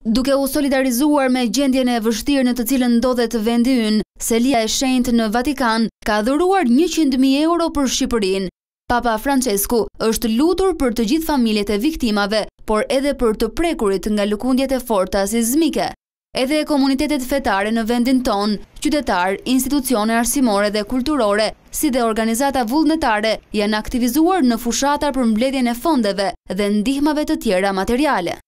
Duke u solidarizuar me gjendjen e vështirë në të cilën ndodhet vendi ynë, Selia e Shenjtë në Vatikan ka dhuruar 100.000 euro për Shqipërinë. Papa Francesku është lutur për të gjithë familjet e viktimave, por edhe për të prekurit nga lëkundjet e forta sismike. Edhe komunitetet fetare në vendin ton, qytetar, institucione arsimore dhe kulturore, si dhe organizata vullnetare, janë aktivizuar në fushatar për mbledhjen e fondeve dhe ndihmave të tjera materiale.